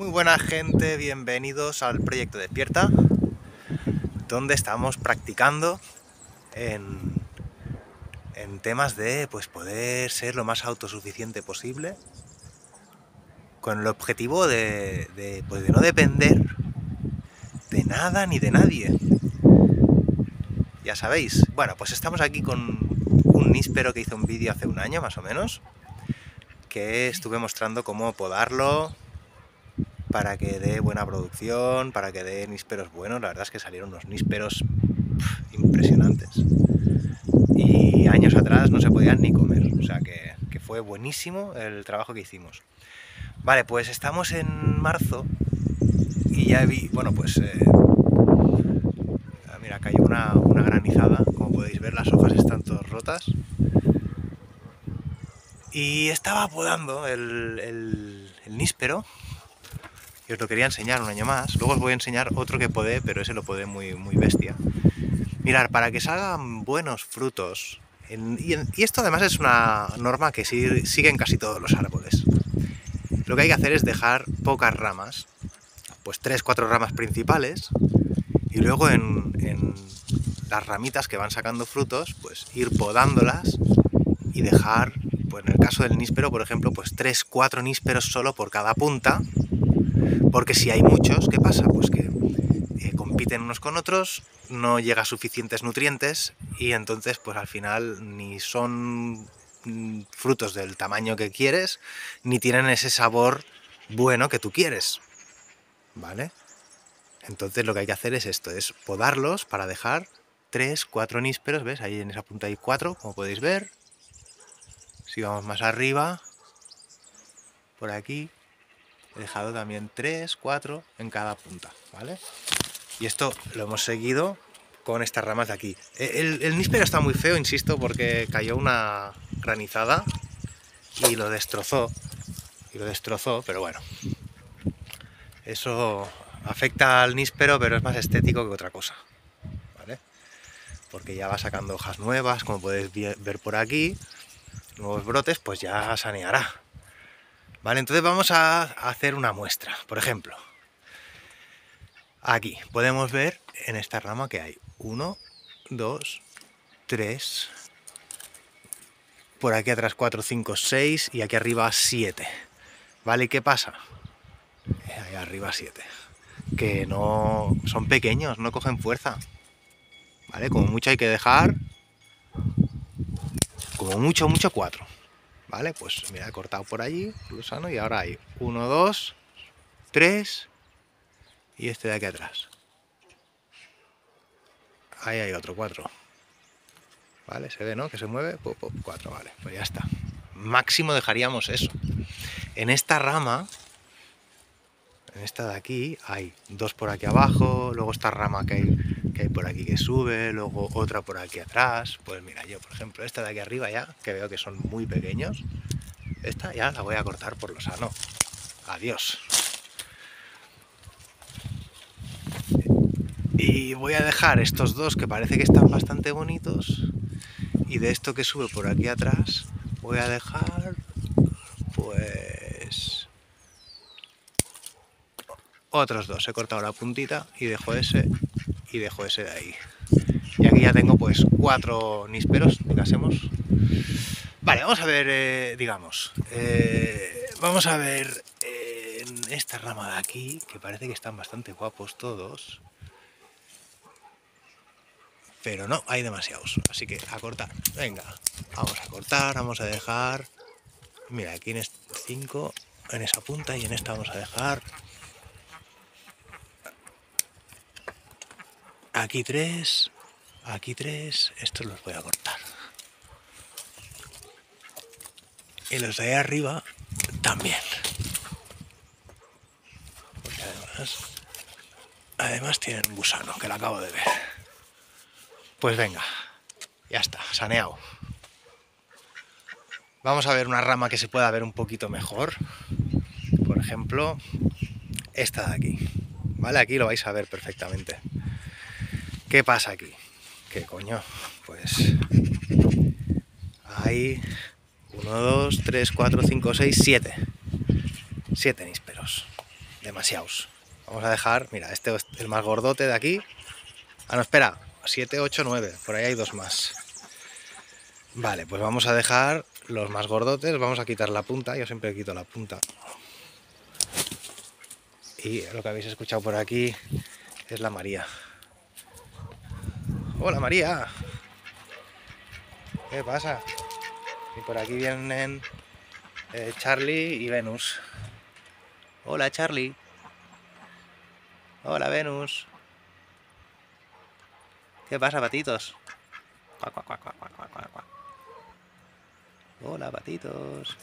Muy buena gente, bienvenidos al proyecto Despierta, donde estamos practicando en temas de poder ser lo más autosuficiente posible, con el objetivo de no depender de nada ni de nadie. Ya sabéis, bueno, pues estamos aquí con un níspero que hizo un vídeo hace un año más o menos, que estuve mostrando cómo podarlo para que dé buena producción, para que dé nísperos buenos. La verdad es que salieron unos nísperos impresionantes. Y años atrás no se podían ni comer, o sea que fue buenísimo el trabajo que hicimos. Vale, pues estamos en marzo y ya vi, bueno, pues mira, cayó una granizada, como podéis ver las hojas están todas rotas. Y estaba podando el níspero, y os lo quería enseñar un año más. Luego os voy a enseñar otro que podé, pero ese lo podé muy bestia. Mirad, para que salgan buenos frutos, y esto además es una norma que siguen casi todos los árboles, lo que hay que hacer es dejar pocas ramas, pues 3-4 ramas principales, y luego en las ramitas que van sacando frutos, pues ir podándolas y dejar, pues en el caso del níspero, por ejemplo, pues 3-4 nísperos solo por cada punta, porque si hay muchos, ¿qué pasa? Pues que compiten unos con otros, no llega suficientes nutrientes y entonces pues al final ni son frutos del tamaño que quieres, ni tienen ese sabor bueno que tú quieres, ¿vale? Entonces lo que hay que hacer es esto, es podarlos para dejar 3-4 nísperos, ¿ves? Ahí en esa punta hay 4, como podéis ver. Si vamos más arriba, por aquí, he dejado también 3-4 en cada punta, ¿vale? Y esto lo hemos seguido con estas ramas de aquí. El níspero está muy feo, insisto, porque cayó una granizada y lo destrozó, pero bueno. Eso afecta al níspero, pero es más estético que otra cosa, ¿vale? Porque ya va sacando hojas nuevas, como podéis ver por aquí, nuevos brotes, pues ya saneará. Vale, entonces vamos a hacer una muestra. Por ejemplo, aquí podemos ver en esta rama que hay 1, 2, 3, por aquí atrás 4, 5, 6 y aquí arriba 7. ¿Vale? ¿Y qué pasa? Ahí arriba 7. Que no son pequeños, no cogen fuerza. ¿Vale? Como mucho hay que dejar, como mucho 4. ¿Vale? Pues mira, he cortado por allí, gusano, y ahora hay 1, 2, 3 y este de aquí atrás. Ahí hay otro, 4. ¿Vale? Se ve, ¿no? Que se mueve, 4, vale, pues ya está. Máximo dejaríamos eso. En esta rama, en esta de aquí, hay 2 por aquí abajo, luego esta rama que hay por aquí que sube, luego otra por aquí atrás. Pues mira, yo por ejemplo, esta de aquí arriba ya, que veo que son muy pequeños, esta ya la voy a cortar por lo sano. Adiós. Y voy a dejar estos 2 que parece que están bastante bonitos, y de esto que sube por aquí atrás voy a dejar pues otros 2. He cortado la puntita y dejo ese de ahí, y aquí ya tengo pues 4 nísperos, digásemos. Vale, vamos a ver, vamos a ver en esta rama de aquí, que parece que están bastante guapos todos, pero no, hay demasiados, así que a cortar. Venga, vamos a cortar, vamos a dejar, mira, aquí en 5, en esa punta, y en esta vamos a dejar aquí 3, aquí 3, estos los voy a cortar. Y los de ahí arriba también. Porque además tienen un gusano, que lo acabo de ver. Pues venga, ya está, saneado. Vamos a ver una rama que se pueda ver un poquito mejor. Por ejemplo, esta de aquí. ¿Vale? Aquí lo vais a ver perfectamente. ¿Qué pasa aquí? ¿Qué coño? Pues hay 1, 2, 3, 4, 5, 6, 7. 7 nísperos. demasiados. Vamos a dejar, mira, este es el más gordote de aquí. Ah, no, espera, 7, 8, 9, por ahí hay 2 más. Vale, pues vamos a dejar los más gordotes, vamos a quitar la punta, yo siempre quito la punta. Y lo que habéis escuchado por aquí es la María. ¡Hola, María! ¿Qué pasa? Y por aquí vienen Charlie y Venus. Hola, Charlie. Hola, Venus. ¿Qué pasa, patitos? Cuac, cuac, cuac, cuac, cuac, cuac, cuac. Hola, patitos.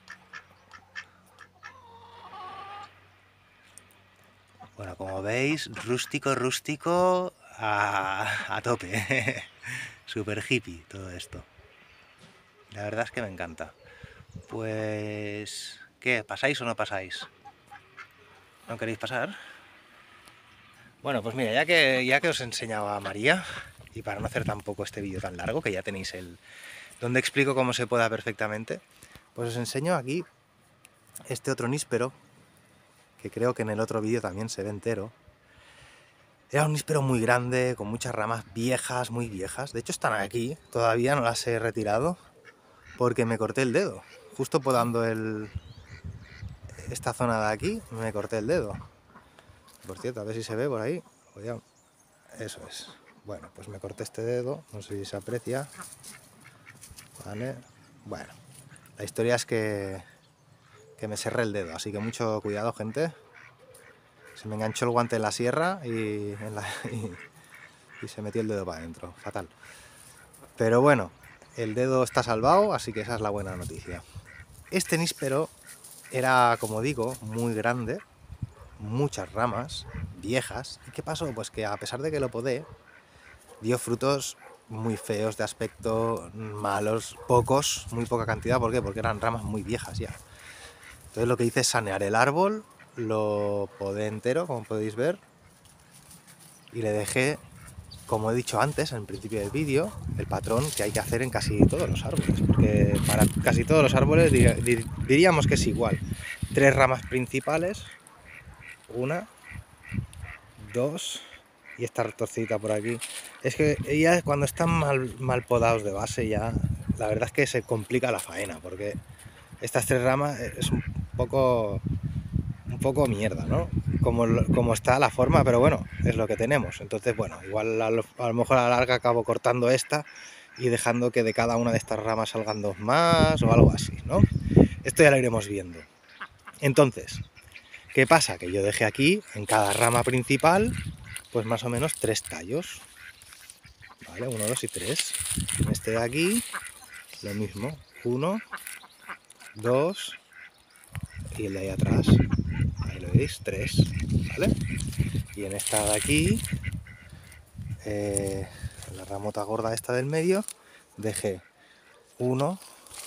Bueno, como veis, rústico a tope. Super hippie todo esto. La verdad es que me encanta. Pues... ¿qué? ¿Pasáis o no pasáis? ¿No queréis pasar? Bueno, pues mira, ya que os he enseñado a María, y para no hacer tampoco este vídeo tan largo, que ya tenéis el... donde explico cómo se poda perfectamente, pues os enseño aquí este otro níspero, que creo que en el otro vídeo también se ve entero. Era un níspero muy grande, con muchas ramas viejas, muy viejas. De hecho están aquí, todavía no las he retirado, porque me corté el dedo. Justo podando esta zona de aquí, me corté el dedo. Por cierto, a ver si se ve por ahí. Eso es. Bueno, pues me corté este dedo, no sé si se aprecia. Vale. Bueno, la historia es que me cerré el dedo, así que mucho cuidado, gente. Se me enganchó el guante en la sierra y se metió el dedo para adentro. Fatal. Pero bueno, el dedo está salvado, así que esa es la buena noticia. Este níspero era, como digo, muy grande, muchas ramas, viejas. ¿Y qué pasó? Pues que a pesar de que lo podé, dio frutos muy feos de aspecto, malos, pocos, muy poca cantidad. ¿Por qué? Porque eran ramas muy viejas ya. Entonces lo que hice es sanear el árbol, lo podé entero, como podéis ver, y le dejé, como he dicho antes, en el principio del vídeo, el patrón que hay que hacer en casi todos los árboles, porque para casi todos los árboles diríamos que es igual. 3 ramas principales, 1, 2 y esta retorcidita por aquí. Es que ya cuando están mal podados de base, ya la verdad es que se complica la faena, porque estas 3 ramas es un poco mierda, ¿no? Como está la forma, pero bueno, es lo que tenemos. Entonces, bueno, igual a lo mejor a la larga acabo cortando esta y dejando que de cada una de estas ramas salgan 2 más o algo así, ¿no? Esto ya lo iremos viendo. Entonces, ¿qué pasa? Que yo dejé aquí, en cada rama principal, pues más o menos 3 tallos. ¿Vale? 1, 2 y 3. En este de aquí, lo mismo. 1, 2 y el de ahí atrás. Ahí lo veis, 3. ¿Vale? Y en esta de aquí, la ramota gorda esta del medio, dejé 1,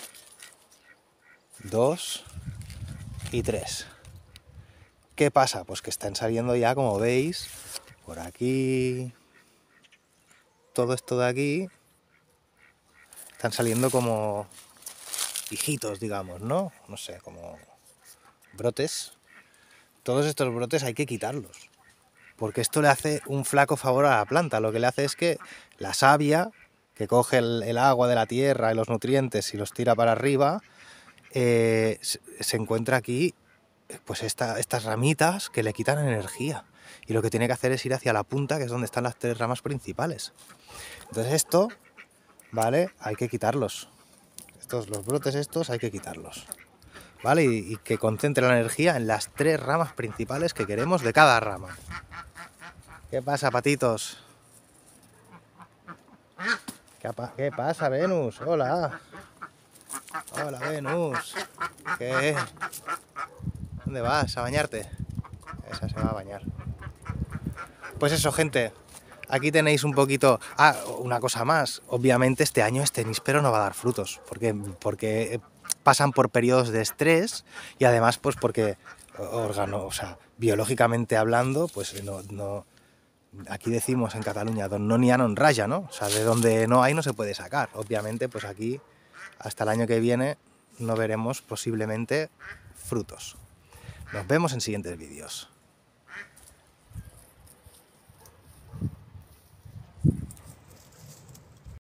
2 y 3. ¿Qué pasa? Pues que están saliendo ya, como veis, por aquí, todo esto de aquí, están saliendo como hijitos, digamos, ¿no? No sé, como brotes. Todos estos brotes hay que quitarlos, porque esto le hace un flaco favor a la planta. Lo que le hace es que la savia, que coge el agua de la tierra y los nutrientes y los tira para arriba, se encuentra aquí pues estas ramitas que le quitan energía, y lo que tiene que hacer es ir hacia la punta, que es donde están las 3 ramas principales. Entonces esto, ¿vale? Hay que quitarlos. Los brotes estos hay que quitarlos, ¿vale? Y que concentre la energía en las 3 ramas principales que queremos de cada rama. ¿Qué pasa, patitos? ¿Qué pasa, Venus? Hola. Hola, Venus. ¿Qué? ¿Dónde vas? ¿A bañarte? Esa se va a bañar. Pues eso, gente. Aquí tenéis un poquito... Ah, una cosa más. Obviamente este año este níspero no va a dar frutos. Porque pasan por periodos de estrés, y además pues porque biológicamente hablando, pues no... Aquí decimos en Cataluña, don no n'hi ha no en raya, ¿no? O sea, de donde no hay no se puede sacar. Obviamente, pues aquí, hasta el año que viene, no veremos posiblemente frutos. Nos vemos en siguientes vídeos.